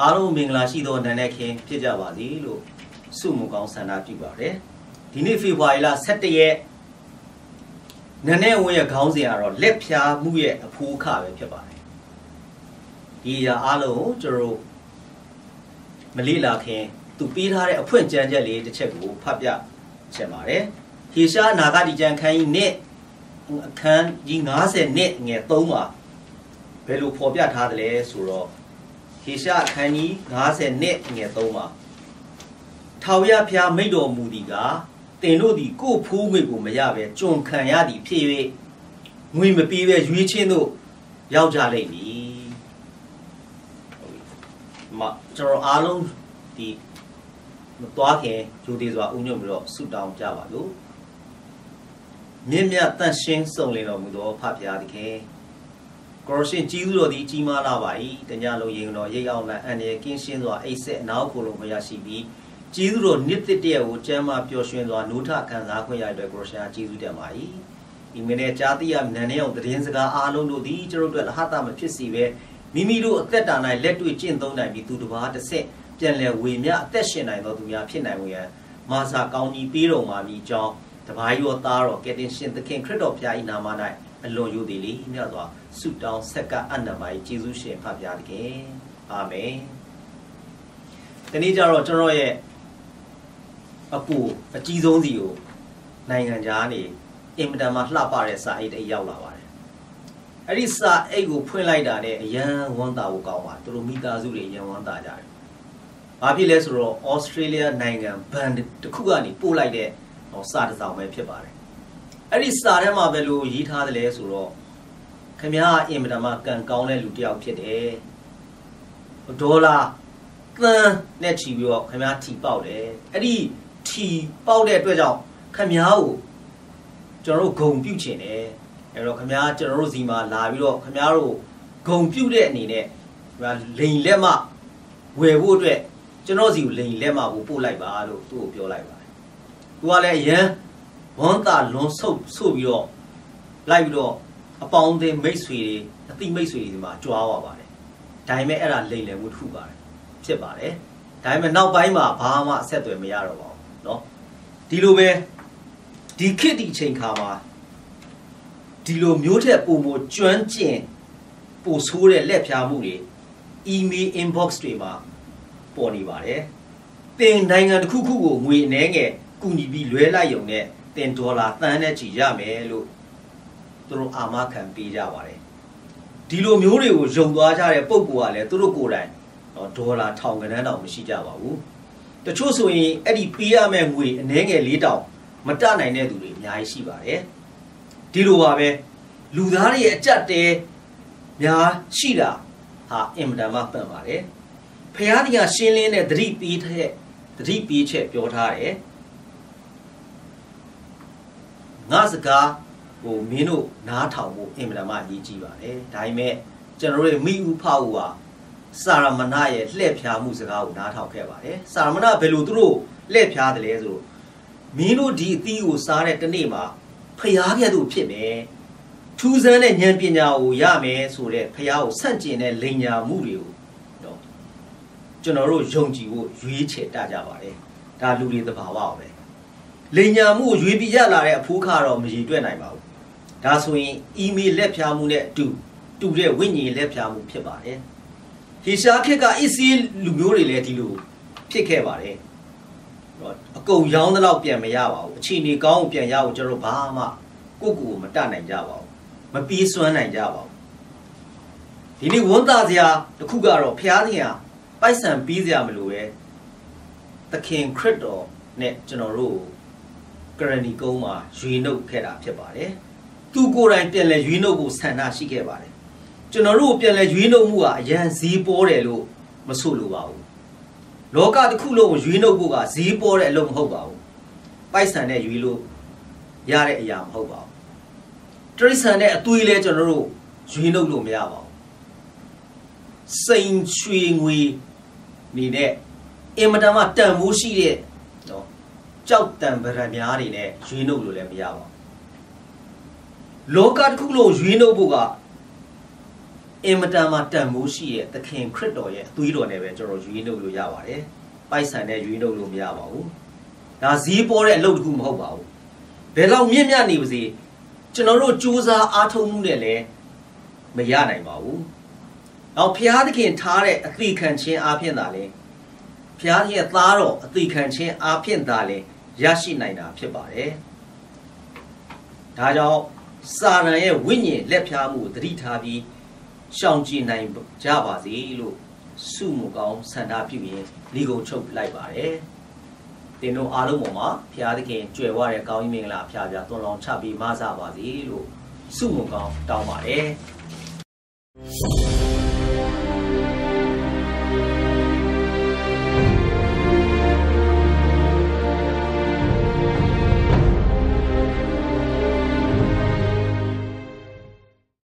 အားလုံးမင်္ဂလာရှိသောနန်းနဲ့ခင်ဖြစ်ကြပါစေလို့ဆုမွန်ကောင်းဆန္ဒပြုပါတယ်ဒီနေ့ဖေဖော်ဝါရီလ17ရက်နန်းနဲ့ဝင်ရဲ့ခေါင်းစဉ်ကတော့လက်ဖြာမှုရဲ့အဖိုးအခပဲဖြစ်ပါတယ်ဒီအရာအားလုံးကိုကျွန်တော်မလေ့လာခင်သူပေးထားတဲ့အဖွင့်ကြမ်းချက်လေးတစ်ချက်ကိုဖတ်ပြချင်ပါတယ်ဟေရှာနာဂတိကျမ်းခန်းကြီးနဲ့အခန်းကြီး90နဲ့ငယ်3မှာဘယ်လိုဖော်ပြထားသလဲဆိုတော့ဟေရှာအခန်းကြီး90နဲ့ငယ်3မှာထာဝရဘုရားမိန့်တော်မူသည်ကတင်တို့သည်ကိုယ်ဖိုးငွေကိုမရပဲကျွန်ခံရသည်ဖြစ်၍ငွေမပေးပဲရွေးချင်းတို့ရောက်ကြလိမ့်မည်ကျွန်တော်အားလုံးဒီမသွားခင်ဂျိုသေးစွာဥညွတ်ပြီးတော့ဆုတောင်းကြပါလို့မြင့်မြတ်တန်ရှင်းစုံလင်တော်မူသောဖဖျားသခင်ကိုရရှင်ကြီးသူတော်သည်ကြီးမားလာပါ၏တညလုံးရင်တော်ရိတ်အောင်လည်းအန္တရာယ်ကင်းရှင်းစွာအိတ်ဆက်အနောက်ကိုယ်လုံးခွင့်ရရှိပြီးကြီးသူတော်နှစ်တစ်တည်းကိုကျမ်းမာပျော်ရွှင်စွာနိုးထခံစားခွင့်ရတဲ့ကိုရရှင်ကြီးသူတက်ပါ၏ဒီမနေ့ကြားသိရနန်းနေအောင်သတင်းစကားအားလုံးတို့သည်ကျွန်တော်တို့လဟတာမဖြစ်စီပဲမိမိတို့အသက်တာ၌လက်တွေ့ကျင့်သုံးနိုင်ပြီးသူတစ်ပါးတစ်ဆက်ပြန်လည်ဝေမျှအသက်ရှင်နိုင်သောသူများဖြစ်နိုင်ဝင်ရန်မာစာကောင်းကြီးပေးတော်မှာမိကြောင်းတပါးရောသားတော်ကယ်တင်ရှင်သခင်ခရစ်တော်ဖျား၏နာမ၌အလွန်ယုသည်လေးမြတ်စွာဆုတောင်းဆက်ကအနန္တမကြီးယေရှုရှင်ဖဖျားသခင်အာမင်ဒီနေ့ကျတော့ကျွန်တော်ရဲ့အပူအကြီးဆုံးစီကိုနိုင်ငံခြားနေအင်မတန်မှလှပတဲ့စာအိတ်တွေရောက်လာပါတယ်အဲ့ဒီစာအိတ်ကိုဖွင့်လိုက်တာနဲ့အရန်ဝမ်းသာဖို့ကောင်းပါသူတို့မိသားစုတွေအရန်ဝမ်းသာကြတယ်ဘာဖြစ်လဲဆိုတော့ဩစတြေးလျနိုင်ငံဘန်တစ်ခုကနေပို့လိုက်တဲ့စာတစ်စောင်ပဲဖြစ်ပါတယ်အဲ့ဒီစာထဲမှာပဲလို့ရေးထားတယ်လဲဆိုတော့ခင်ဗျားအင်မတန်မှကံကောင်းတဲ့လူတစ်ယောက်ဖြစ်တယ်ဒေါ်လာသန်းနဲ့ချီပြီးတော့ခင်ဗျားထီပေါက်တယ်အဲ့ဒီထီပေါက်တဲ့အတွက်ကြောင့်ခင်ဗျားကိုကျွန်တော်တို့ဂုံပြုတ်ချင်တယ်အဲ့တော့ခင်ဗျားကျွန်တော်တို့စီမှာလာပြီးတော့ခင်ဗျားတို့ဂုံပြုတ်တဲ့အနေနဲ့လိန်လက်မဝယ်ဖို့အတွက်ကျွန်တော်စီကိုလိန်လက်မကိုပို့လိုက်ပါလို့သူ့ကိုပြောလိုက်ပါတယ်သူကလည်းအရန်ဝမ်းသာလွန်ဆုပ်ဆို့ပြီးတော့လိုက်ပြီးတော့အပေါင်းအသင်းမိတ်ဆွေတွေအတိမိတ်ဆွေတွေဒီမှာကြွားသွားပါတယ်ဒါပေမဲ့အဲ့ဒါလိန်လည်မှုတစ်ခုပါတယ်ဖြစ်ပါတယ်ဒါပေမဲ့နောက်ပိုင်းမှာဘာမှအဆက်အသွယ်မရတော့ပါဘူးเนาะဒီလိုပဲဒီခေတ်ဒီအချိန်ခါမှာဒီလိုမျိုးထက်ပုံမကျွမ်းကျင်ပို့ဆိုးတဲ့လက်ဖြာမှုတွေ email inbox တွေမှာပေါ်နေပါတယ်တင်နိုင်ငံတစ်ခုခုကိုငွေအနှဲငယ်ကူညီပြီးလွှဲလိုက်ရုံနဲ့တင်ဒေါ်လာသန်းနဲ့ချီရမယ်လို့သူတို့အာမခံပေးကြပါတယ်ဒီလိုမျိုးတွေကိုယုံသွားကြတဲ့ပုံကလည်းသူတို့ကိုယ်တိုင်ဒေါ်လာထောင်ကဏန်းတောင်မရှိကြပါဘူးတချို့ဆိုရင်အဲ့ဒီပေးရမယ့်ငွေအနှဲငယ်၄တောင်မတတ်နိုင်တဲ့သူတွေအများကြီးရှိပါတယ်ဒီလိုပါပဲလူသားတွေရဲ့အကြက်တဲများရှိတာဟာအင်မတန်မှပန်ပါတယ်ဖျားတရားရှင်းလင်းတဲ့သတိပေးချက်ပြောထားတယ်ငါစကားဟိုမင်းတို့နားထောင်ဖို့အင်မတန်မှအရေးကြီးပါတယ်ဒါပေမဲ့ကျွန်တော်တို့မိဥဖဦးဟာစာရမဏရဲ့လှည့်ဖြားမှုစကားကိုနားထောင်ခဲ့ပါတယ်စာရမဏဘယ်လိုသူတို့လှည့်ဖြားတယ်လဲဆိုတော့မင်းတို့ဒီအသီးကိုစားတဲ့တနေ့မှာဖျားကဲ့သို့ဖြစ်မယ်ထူးဆန်းတဲ့ဉာဏ်ပညာကိုရမယ်ဆိုတဲ့ဖျားကိုဆန့်ကျင်တဲ့လိန်ညာမှုတွေကိုကျွန်တော်တို့ယုံကြည်ဖို့ရွေးချယ်တတ်ကြပါတယ်ဒါလူတွေသဘာဝပဲလိန်ညာမှုရွေးပြီးရလာတဲ့အဖိုးခါတော့မရည်တွက်နိုင်ပါဘူးဒါဆိုရင် email လက်ဖြားမှုနဲ့တူတဲ့ဝိညာဉ်လက်ဖြားမှုဖြစ်ပါတယ်ဟေရှာခေတ်ကအစ္စည်းလူမျိုးတွေလည်းဒီလိုဖြစ်ခဲ့ပါတယ်အကုန်ရောင်းတဲ့လောက်ပြန်မရပါဘူးအခြေအနေကောင်းကိုပြန်ရဖို့ကျွန်တော်ဘာမှကိုမတတ်နိုင်ကြပါဘူးမပြေးစွမ်းနိုင်ကြပါဘူးဒီနေ့ဝန်သားစရာတစ်ခုကတော့ဖျားသခင်ပိုက်ဆံပြီးစရာမလိုပဲသခင်ခရစ်တော်နဲ့ကျွန်တော်တို့ကရဏီကုန်းမှာရွေနှုတ်ခဲ့တာဖြစ်ပါတယ်သူကိုယ်တိုင်ပြန်လဲရွေနှုတ်ဖို့ဆန္ဒရှိခဲ့ပါတယ်ကျွန်တော်တို့ပြန်လဲရွေနှုတ်မှုကအရန်ဈေးပေါ်တယ်လို့မဆိုလိုပါဘူးလောကတစ်ခုလုံးကိုရွေနှုတ်ဖို့ကဈေးပေါ်တဲ့အလုပ်မဟုတ်ပါဘူးပိုက်ဆံနဲ့ရွေလို့ရတဲ့အရာမဟုတ်ပါဘူးတရိษံနဲ့အသွေးလဲကျွန်တော်တို့ရွေနှုတ်လို့မရပါဘူးစိန်ရွှေငွေနေနဲ့အင်မတန်မှတန်မိုးရှိတဲ့ကြောက်တံပရများတွေနဲ့ရွေးနှုတ်လို့လည်းမရပါဘူးလောကတစ်ခုလုံးရွေးနှုတ်ဖို့ကအင်မတန်မှတန်မိုးရှိရဲ့သခင်ခရစ်တော်ရဲ့အသွေးတော်နဲ့ပဲကျွန်တော်ရွေးနှုတ်လို့ရပါတယ်ပိုက်ဆံနဲ့ရွေးနှုတ်လို့မရပါဘူးဒါဈေးပေါ်တဲ့အလုပ်တစ်ခုမဟုတ်ပါဘူးဘယ်လောက်မြင့်မြတ်နေပါစေကျွန်တော်တို့စူးစမ်းအားထုတ်မှုနဲ့လည်းမရနိုင်ပါဘူးနောက်ဖျားသခင်ထားတဲ့အသေးခံခြင်းအားဖြင့်သာလေဖျားရဲ့သားတော်အသေးခံခြင်းအားဖြင့်သာလေရရှိနိုင်တာဖြစ်ပါတယ်ဒါကြောင့်စာရန်ရဲ့ဝိညာဉ်လက်ဖျားမှုသတိထားပြီးရှောင်ကျဉ်နိုင်ကြပါစေလို့ဆုမကောင်းဆန္ဒပြုရင်ဒီကုံချုပ်လိုက်ပါတယ်တင်တို့အားလုံးပေါ်မှာဖျားသခင်ကြွယ်ဝတဲ့ကောင်းကြီးမင်္ဂလာဖျားသွန်လောင်းချပြီးမဆပါစေလို့ဆုမကောင်းတောင်းပါတယ်